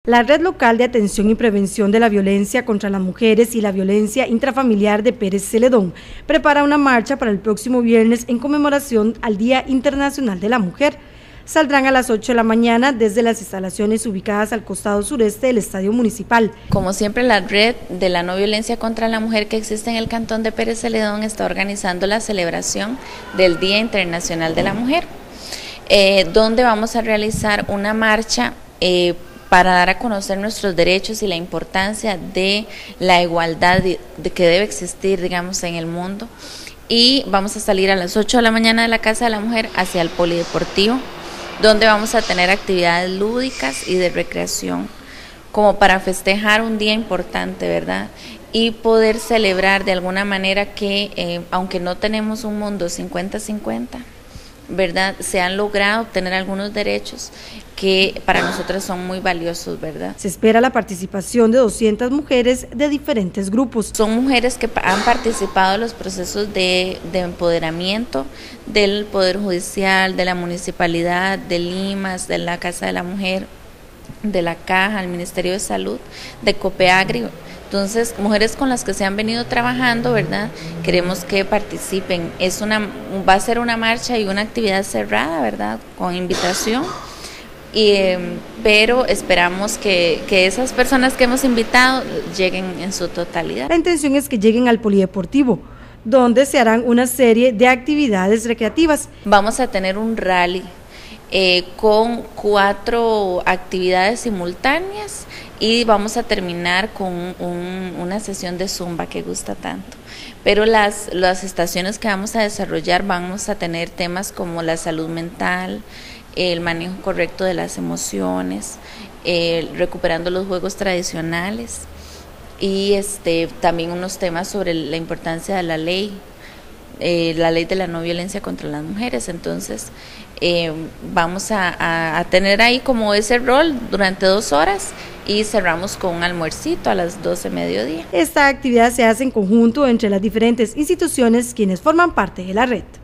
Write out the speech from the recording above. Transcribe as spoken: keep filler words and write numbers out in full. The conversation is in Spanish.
La Red Local de Atención y Prevención de la Violencia contra las Mujeres y la Violencia Intrafamiliar de Pérez Celedón prepara una marcha para el próximo viernes en conmemoración al Día Internacional de la Mujer. Saldrán a las ocho de la mañana desde las instalaciones ubicadas al costado sureste del Estadio Municipal. Como siempre, la Red de la No Violencia contra la Mujer que existe en el Cantón de Pérez Celedón está organizando la celebración del Día Internacional de la Mujer, eh, donde vamos a realizar una marcha eh, para dar a conocer nuestros derechos y la importancia de la igualdad de, de que debe existir, digamos, en el mundo. Y vamos a salir a las ocho de la mañana de la Casa de la Mujer hacia el Polideportivo, donde vamos a tener actividades lúdicas y de recreación, como para festejar un día importante, ¿verdad? Y poder celebrar de alguna manera que, eh, aunque no tenemos un mundo cincuenta cincuenta, ¿verdad?, se han logrado obtener algunos derechos que para nosotros son muy valiosos, ¿verdad? Se espera la participación de doscientas mujeres de diferentes grupos. Son mujeres que han participado en los procesos de, de empoderamiento del Poder Judicial, de la Municipalidad, de Limas, de la Casa de la Mujer, de la Caja, el Ministerio de Salud, de Copeagri. Entonces, mujeres con las que se han venido trabajando, ¿verdad? Queremos que participen. Es una, va a ser una marcha y una actividad cerrada, ¿verdad?, con invitación. Y, eh, pero esperamos que, que esas personas que hemos invitado lleguen en su totalidad. La intención es que lleguen al Polideportivo, donde se harán una serie de actividades recreativas. Vamos a tener un rally eh, con cuatro actividades simultáneas y vamos a terminar con un, una sesión de zumba que gusta tanto. Pero las, las estaciones que vamos a desarrollar vamos a tener temas como la salud mental, el manejo correcto de las emociones, eh, recuperando los juegos tradicionales y este también unos temas sobre la importancia de la ley, eh, la ley de la no violencia contra las mujeres. Entonces eh, vamos a, a, a tener ahí como ese rol durante dos horas y cerramos con un almuercito a las doce de mediodía. Esta actividad se hace en conjunto entre las diferentes instituciones quienes forman parte de la red.